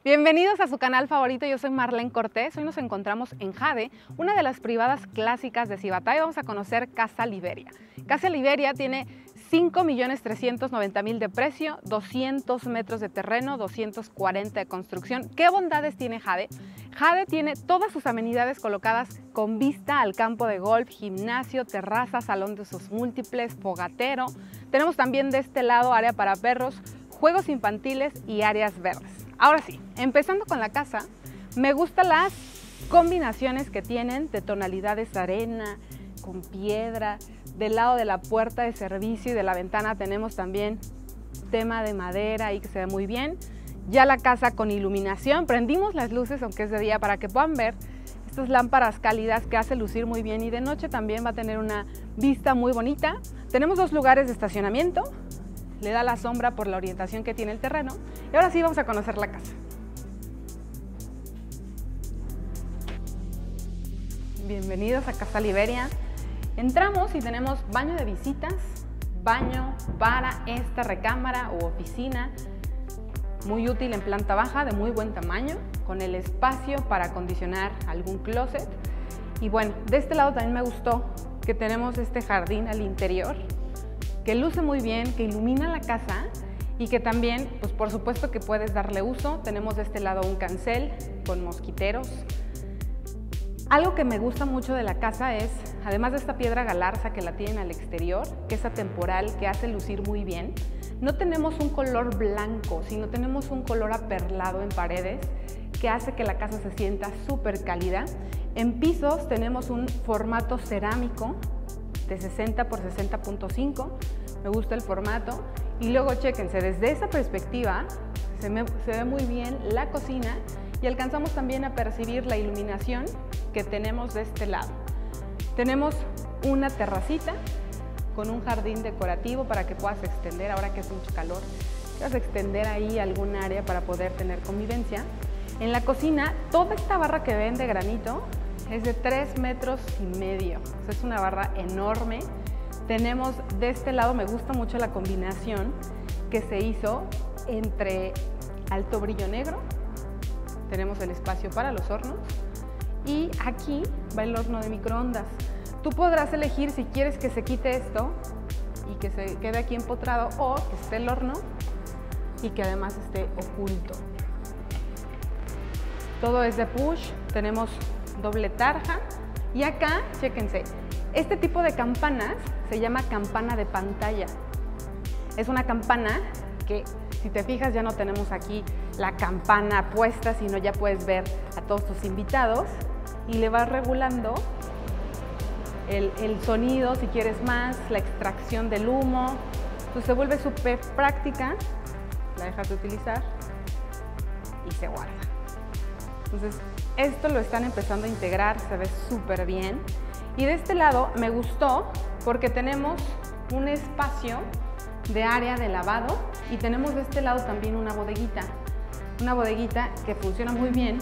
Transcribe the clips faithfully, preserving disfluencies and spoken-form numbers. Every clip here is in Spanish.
Bienvenidos a su canal favorito, yo soy Marlene Cortés. Hoy nos encontramos en Jade, una de las privadas clásicas de Cibatá, y vamos a conocer Casa Liberia. Casa Liberia tiene cinco millones trescientos noventa mil de precio, doscientos metros de terreno, doscientos cuarenta de construcción. ¿Qué bondades tiene Jade? Jade tiene todas sus amenidades colocadas con vista al campo de golf, gimnasio, terraza, salón de usos múltiples, fogatero. Tenemos también de este lado área para perros, juegos infantiles y áreas verdes. Ahora sí, empezando con la casa, me gustan las combinaciones que tienen de tonalidades arena, con piedra. Del lado de la puerta de servicio y de la ventana tenemos también tema de madera ahí que se ve muy bien. Ya la casa con iluminación, prendimos las luces aunque es de día para que puedan ver estas lámparas cálidas que hace lucir muy bien, y de noche también va a tener una vista muy bonita. Tenemos dos lugares de estacionamiento. Le da la sombra por la orientación que tiene el terreno. Y ahora sí vamos a conocer la casa. Bienvenidos a Casa Liberia. Entramos y tenemos baño de visitas, baño para esta recámara u oficina, muy útil en planta baja, de muy buen tamaño, con el espacio para acondicionar algún closet. Y bueno, de este lado también me gustó que tenemos este jardín al interior, que luce muy bien, que ilumina la casa y que también, pues por supuesto que puedes darle uso. Tenemos de este lado un cancel con mosquiteros. Algo que me gusta mucho de la casa es, además de esta piedra galarza que la tienen al exterior, que es atemporal, que hace lucir muy bien, no tenemos un color blanco, sino tenemos un color aperlado en paredes que hace que la casa se sienta súper cálida. En pisos tenemos un formato cerámico de sesenta por sesenta punto cinco, me gusta el formato. Y luego chéquense, desde esa perspectiva se, me, se ve muy bien la cocina y alcanzamos también a percibir la iluminación que tenemos de este lado. Tenemos una terracita con un jardín decorativo para que puedas extender, ahora que hace mucho calor, puedas extender ahí algún área para poder tener convivencia. En la cocina, toda esta barra que ven de granito es de tres metros y medio, o sea, es una barra enorme. Tenemos de este lado, me gusta mucho la combinación que se hizo entre alto brillo negro, tenemos el espacio para los hornos y aquí va el horno de microondas. Tú podrás elegir si quieres que se quite esto y que se quede aquí empotrado, o que esté el horno y que además esté oculto. Todo es de push, tenemos doble tarja y acá, chéquense, este tipo de campanas se llama campana de pantalla. Es una campana que, si te fijas, ya no tenemos aquí la campana puesta, sino ya puedes ver a todos tus invitados y le vas regulando el, el sonido si quieres más, la extracción del humo. Entonces se vuelve súper práctica, la dejas de utilizar y se guarda. Entonces esto lo están empezando a integrar, se ve súper bien. Y de este lado me gustó porque tenemos un espacio de área de lavado y tenemos de este lado también una bodeguita. Una bodeguita que funciona muy bien.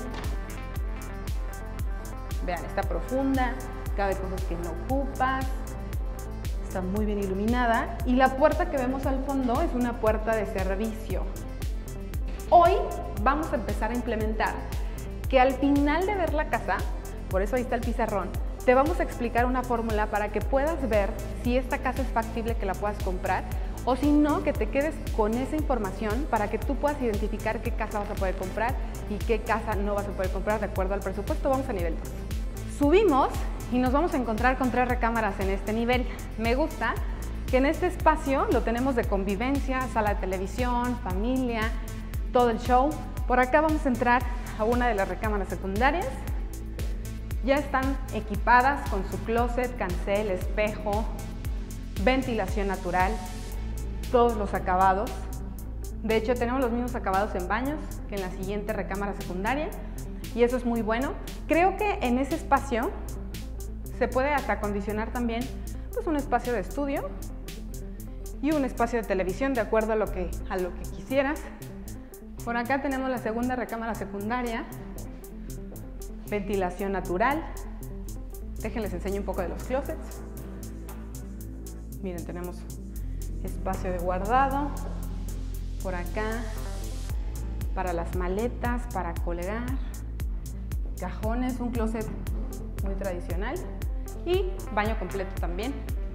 Vean, está profunda, cabe cosas que no ocupas, está muy bien iluminada. Y la puerta que vemos al fondo es una puerta de servicio. Hoy vamos a empezar a implementar que al final de ver la casa, por eso ahí está el pizarrón, te vamos a explicar una fórmula para que puedas ver si esta casa es factible que la puedas comprar, o si no, que te quedes con esa información para que tú puedas identificar qué casa vas a poder comprar y qué casa no vas a poder comprar de acuerdo al presupuesto. Vamos a nivel dos. Subimos y nos vamos a encontrar con tres recámaras en este nivel. Me gusta que en este espacio lo tenemos de convivencia, sala de televisión, familia, todo el show. Por acá vamos a entrar a una de las recámaras secundarias. Ya están equipadas con su closet, cancel, espejo, ventilación natural, todos los acabados. De hecho, tenemos los mismos acabados en baños que en la siguiente recámara secundaria y eso es muy bueno. Creo que en ese espacio se puede hasta acondicionar también pues, un espacio de estudio y un espacio de televisión de acuerdo a lo que, a lo que quisieras. Por acá tenemos la segunda recámara secundaria, ventilación natural. Déjenles enseño un poco de los closets. Miren, tenemos espacio de guardado. Por acá para las maletas, para colgar, cajones, un closet muy tradicional y baño completo también.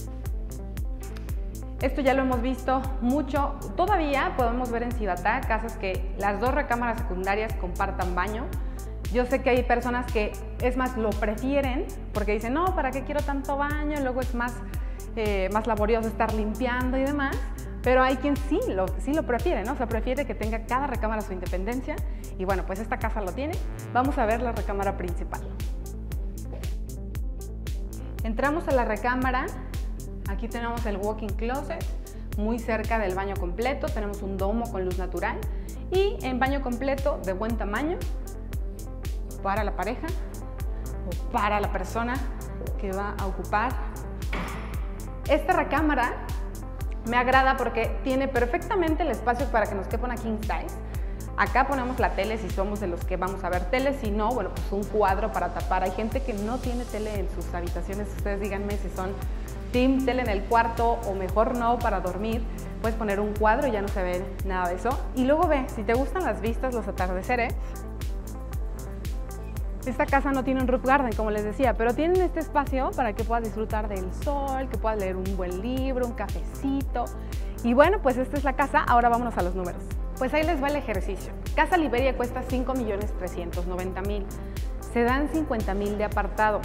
Esto ya lo hemos visto mucho. Todavía podemos ver en Cibatá casas que las dos recámaras secundarias compartan baño. Yo sé que hay personas que, es más, lo prefieren porque dicen, no, ¿para qué quiero tanto baño? Luego es más, eh, más laborioso estar limpiando y demás. Pero hay quien sí lo, sí lo prefiere, ¿no? O sea, prefiere que tenga cada recámara su independencia. Y bueno, pues esta casa lo tiene. Vamos a ver la recámara principal. Entramos a la recámara. Aquí tenemos el walk-in closet, muy cerca del baño completo. Tenemos un domo con luz natural y en baño completo de buen tamaño para la pareja o para la persona que va a ocupar. Esta recámara me agrada porque tiene perfectamente el espacio para que nos quepa una king size. Acá ponemos la tele si somos de los que vamos a ver tele, si no, bueno, pues un cuadro para tapar. Hay gente que no tiene tele en sus habitaciones, ustedes díganme si son team tele en el cuarto o mejor no para dormir. Puedes poner un cuadro y ya no se ve nada de eso. Y luego ve, si te gustan las vistas, los atardeceres, esta casa no tiene un roof garden, como les decía, pero tienen este espacio para que puedas disfrutar del sol, que puedas leer un buen libro, un cafecito. Y bueno, pues esta es la casa. Ahora vámonos a los números. Pues ahí les va el ejercicio. Casa Liberia cuesta cinco millones trescientos noventa mil. Se dan cincuenta mil de apartado.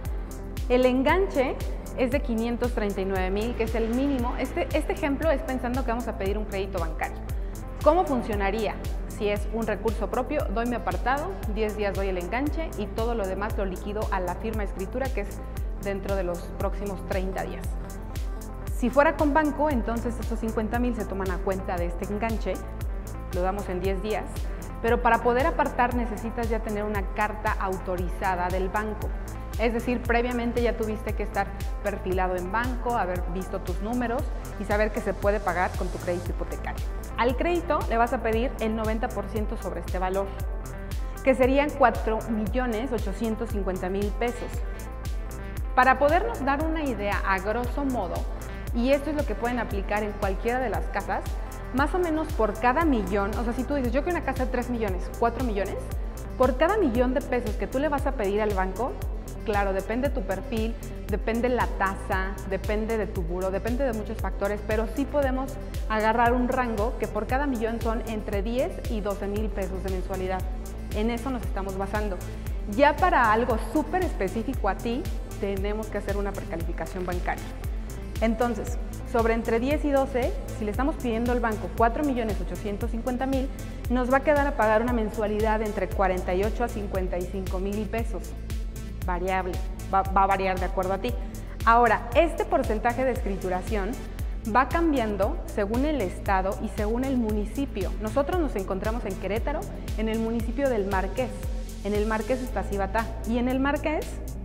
El enganche es de quinientos treinta y nueve mil, que es el mínimo. Este, este ejemplo es pensando que vamos a pedir un crédito bancario. ¿Cómo funcionaría? Si es un recurso propio, doy mi apartado, diez días doy el enganche y todo lo demás lo liquido a la firma de escritura, que es dentro de los próximos treinta días. Si fuera con banco, entonces estos cincuenta mil se toman a cuenta de este enganche, lo damos en diez días, pero para poder apartar necesitas ya tener una carta autorizada del banco. Es decir, previamente ya tuviste que estar perfilado en banco, haber visto tus números y saber que se puede pagar con tu crédito hipotecario. Al crédito le vas a pedir el noventa por ciento sobre este valor, que serían cuatro millones ochocientos cincuenta mil pesos. Para podernos dar una idea a grosso modo, y esto es lo que pueden aplicar en cualquiera de las casas, más o menos por cada millón, o sea, si tú dices, yo quiero una casa de tres millones, cuatro millones, por cada millón de pesos que tú le vas a pedir al banco, claro, depende de tu perfil, depende la tasa, depende de tu buro, depende de muchos factores, pero sí podemos agarrar un rango que por cada millón son entre diez y doce mil pesos de mensualidad. En eso nos estamos basando. Ya para algo súper específico a ti, tenemos que hacer una precalificación bancaria. Entonces, sobre entre diez y doce, si le estamos pidiendo al banco cuatro millones ochocientos cincuenta mil, nos va a quedar a pagar una mensualidad entre cuarenta y ocho a cincuenta y cinco mil pesos. Variable, va, va a variar de acuerdo a ti. Ahora, este porcentaje de escrituración va cambiando según el estado y según el municipio. Nosotros nos encontramos en Querétaro, en el municipio del Marqués. En el Marqués está Cibatá y en el Marqués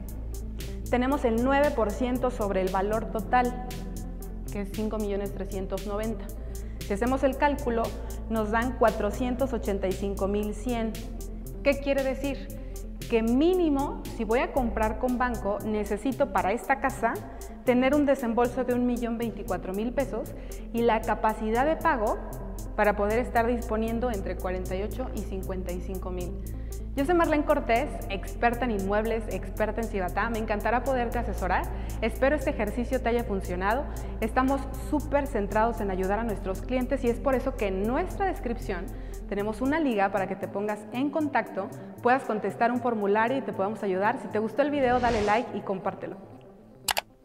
tenemos el nueve por ciento sobre el valor total, que es cinco millones trescientos noventa mil. Si hacemos el cálculo, nos dan cuatrocientos ochenta y cinco mil cien. ¿Qué quiere decir? Que mínimo, si voy a comprar con banco, necesito para esta casa tener un desembolso de un millón veinticuatro mil pesos y la capacidad de pago para poder estar disponiendo entre cuarenta y ocho y cincuenta y cinco mil. Yo soy Marlene Cortés, experta en inmuebles, experta en Cibatá. Me encantará poderte asesorar. Espero este ejercicio te haya funcionado. Estamos súper centrados en ayudar a nuestros clientes y es por eso que en nuestra descripción tenemos una liga para que te pongas en contacto, puedas contestar un formulario y te podamos ayudar. Si te gustó el video, dale like y compártelo.